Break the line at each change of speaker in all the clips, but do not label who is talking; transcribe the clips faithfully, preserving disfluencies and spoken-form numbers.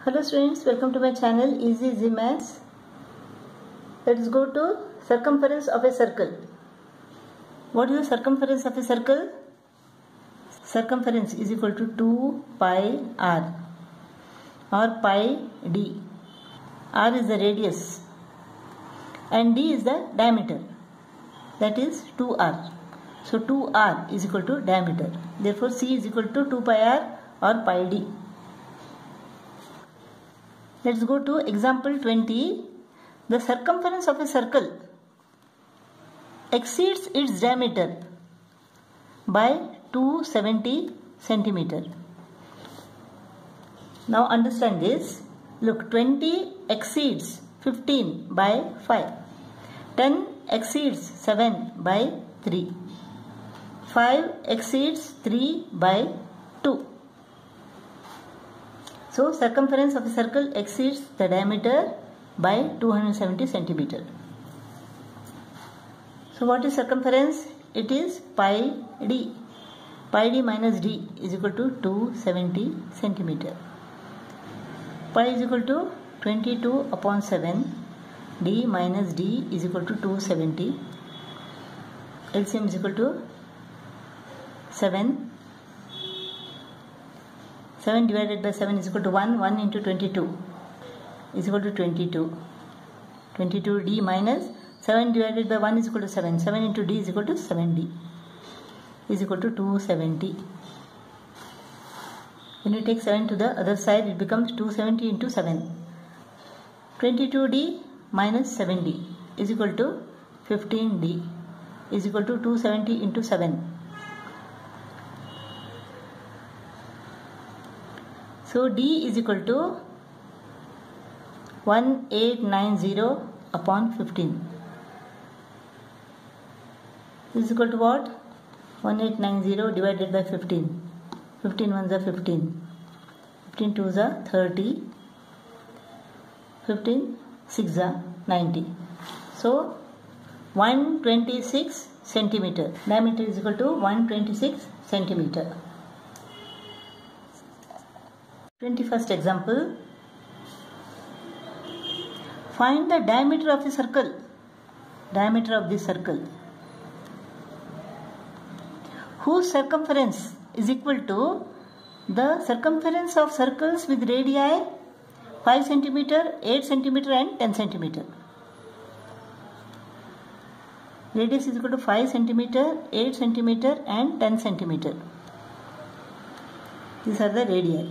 Hello students, welcome to my channel Easy Easy Maths. Let's go to circumference of a circle. What is the circumference of a circle? Circumference is equal to two pi r or pi d. R is the radius and d is the diameter, that is two r. So two r is equal to diameter. Therefore C is equal to two pi r or pi d. Let's go to example twenty. The circumference of a circle exceeds its diameter by two hundred seventy centimeter. Now understand this. Look, twenty exceeds fifteen by five. ten exceeds seven by three. five exceeds three by two. So circumference of a circle exceeds the diameter by two hundred seventy centimeter. So what is circumference? It is pi d. Pi d minus d is equal to two hundred seventy centimeter. Pi is equal to twenty-two upon seven. D minus d is equal to two hundred seventy. L C M is equal to seven. seven divided by seven is equal to one. one into twenty-two is equal to twenty-two. twenty-two d minus seven divided by one is equal to seven. seven into d is equal to seven d is equal to two hundred seventy. When you take seven to the other side, it becomes two hundred seventy into seven. twenty-two d minus seven d is equal to fifteen d is equal to two hundred seventy into seven. So d is equal to one thousand eight hundred ninety upon fifteen. This is equal to what? one thousand eight hundred ninety divided by fifteen. fifteen ones are fifteen. fifteen twos are thirty. fifteen sixes are ninety. So one hundred twenty-six centimeter. Diameter is equal to one hundred twenty-six centimeter. twenty-first example. Find the diameter of a circle. Diameter of this circle whose circumference is equal to the circumference of circles with radii five centimeter, eight centimeter and ten centimeter. Radius is equal to five centimeter, eight centimeter and ten centimeter. These are the radii.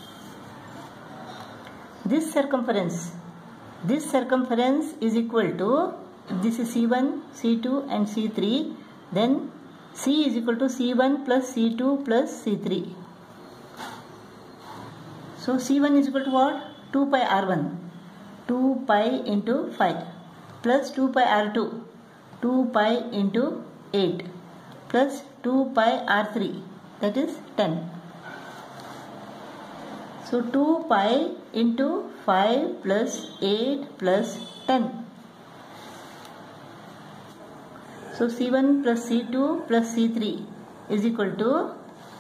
This circumference, this circumference is equal to, this is C one, C two and C three, then C is equal to C one plus C two plus C three. So C one is equal to what? two pi r one, two pi into five plus two pi r two, two pi into eight plus two pi r three, that is ten. So two pi into five plus eight plus ten. So C one plus C two plus C three is equal to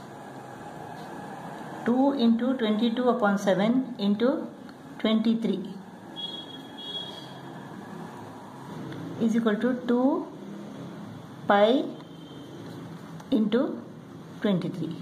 two into twenty-two upon seven into twenty-three is equal to two pi into twenty-three.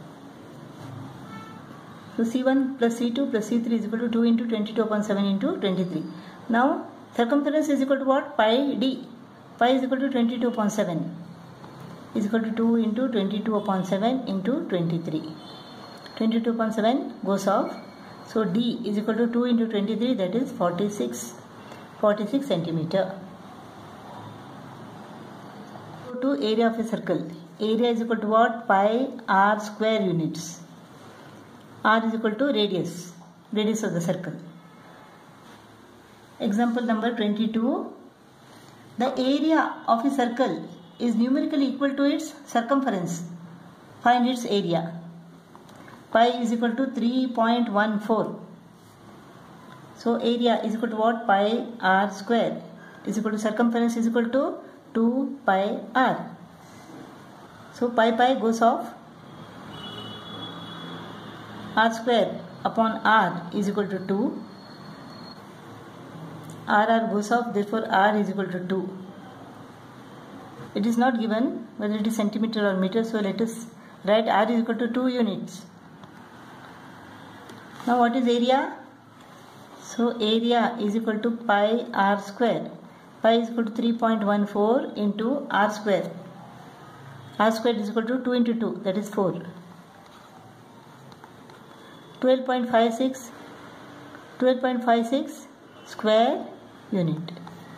So C one plus C two plus C three is equal to two into twenty-two upon seven into twenty-three. Now circumference is equal to what? Pi d. Pi is equal to twenty-two upon seven is equal to two into twenty-two upon seven into twenty-three. twenty-two upon seven goes off. So d is equal to two into twenty-three, that is forty-six. forty-six centimeter. Go to area of a circle. Area is equal to what? Pi r square units. R is equal to radius, radius of the circle. Example number twenty-two. The area of a circle is numerically equal to its circumference. Find its area. Pi is equal to three point one four. So area is equal to what? Pi r square is equal to circumference is equal to two pi r. So pi pi goes off. R square upon R is equal to two. R R goes off, therefore R is equal to two. It is not given whether it is centimeter or meter, so let us write R is equal to two units. Now what is area? So area is equal to pi R square. Pi is equal to three point one four into R square. R square is equal to two into two, that is four. twelve point five six twelve point five six square unit.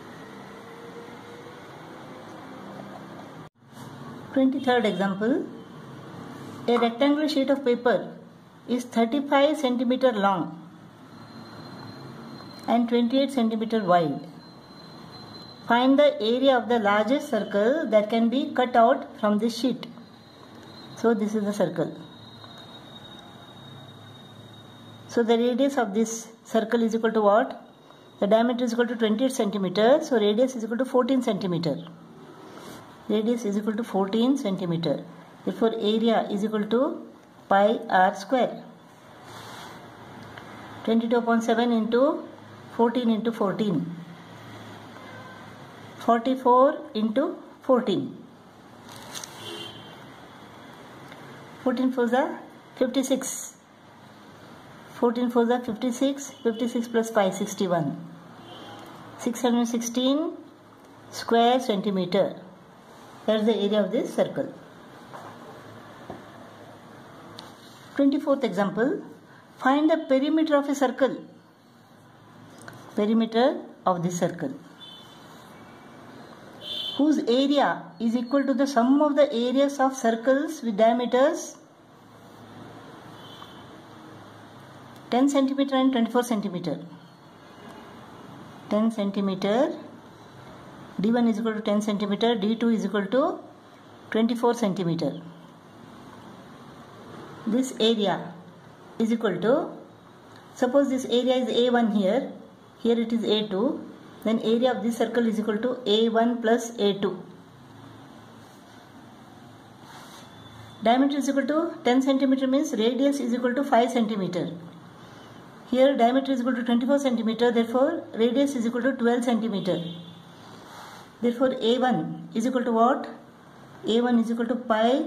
twenty-third example. A rectangular sheet of paper is thirty-five centimeter long and twenty-eight centimeter wide. Find the area of the largest circle that can be cut out from this sheet. So this is the circle. So the radius of this circle is equal to what? The diameter is equal to twenty-eight centimeters. So radius is equal to fourteen centimeter. Radius is equal to fourteen centimeter. Therefore area is equal to pi R square. twenty-two upon seven into fourteen into fourteen. forty-four into fourteen. fourteen fours are fifty-six. fourteen fours are fifty-six. fifty-six plus five, sixty-one. six hundred sixteen square centimeter. That is the area of this circle. twenty-fourth example. Find the perimeter of a circle. Perimeter of this circle, whose area is equal to the sum of the areas of circles with diameters ten centimeter and twenty-four centimeter. ten centimeter, D one is equal to ten centimeter, D two is equal to twenty-four centimeter. This area is equal to, suppose this area is A one here, here it is A two, then area of this circle is equal to A one plus A two. Diameter is equal to ten centimeter means radius is equal to five centimeter. Here diameter is equal to twenty-four centimeter, therefore radius is equal to twelve centimeter. Therefore A one is equal to what? A one is equal to pi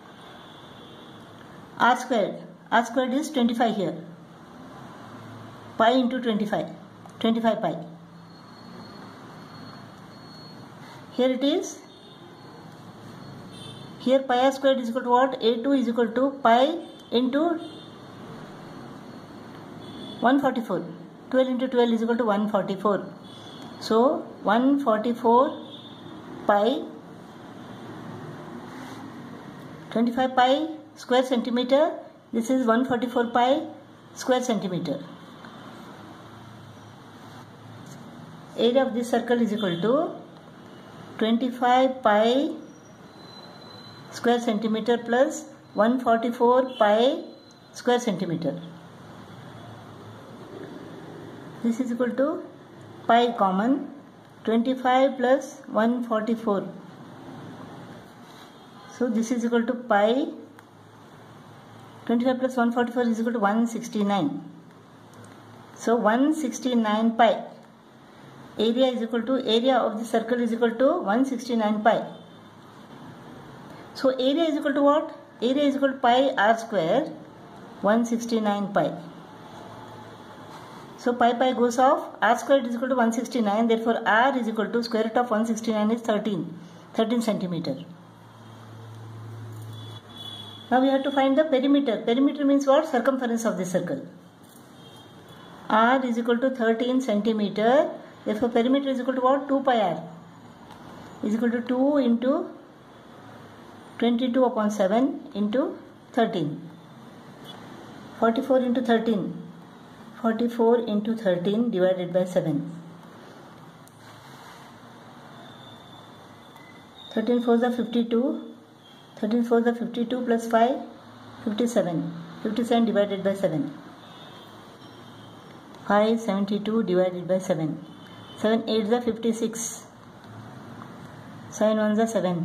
R squared. R squared is twenty-five here. Pi into twenty-five. twenty-five pi. Here it is. Here pi R squared is equal to what? A two is equal to pi into one forty-four. twelve into twelve is equal to one forty-four. So one forty-four pi twenty-five pi square centimeter. This is one forty-four pi square centimeter. Area of this circle is equal to twenty-five pi square centimeter plus one forty-four pi square centimeter. This is equal to pi common, twenty-five plus one forty-four. So this is equal to pi, twenty-five plus one forty-four is equal to one hundred sixty-nine. So one hundred sixty-nine pi. Area is equal to, area of the circle is equal to one hundred sixty-nine pi. So area is equal to what? Area is equal to pi R square, one hundred sixty-nine pi. So pi pi goes off, R square is equal to one hundred sixty-nine, therefore R is equal to square root of one hundred sixty-nine is thirteen, thirteen centimeter. Now we have to find the perimeter. Perimeter means what? Circumference of the circle. R is equal to thirteen centimeter. Therefore perimeter is equal to what? two pi R is equal to two into twenty-two upon seven into thirteen. forty-four into thirteen. forty-four into thirteen divided by seven. thirteen fours are fifty-two. thirteen fours are fifty-two plus five, fifty-seven. fifty-seven divided by seven. five hundred seventy-two divided by seven. seven eights are fifty-six. seven ones are seven.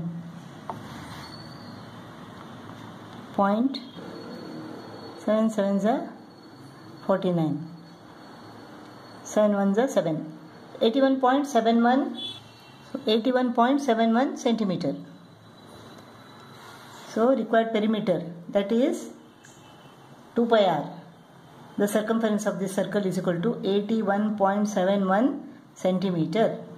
Point. seven sevens are forty-nine. seven ones are seven. eighty-one point seven one. eighty-one point seven one centimeter. So required perimeter, that is two pi r. The circumference of this circle is equal to eighty-one point seven one centimeter.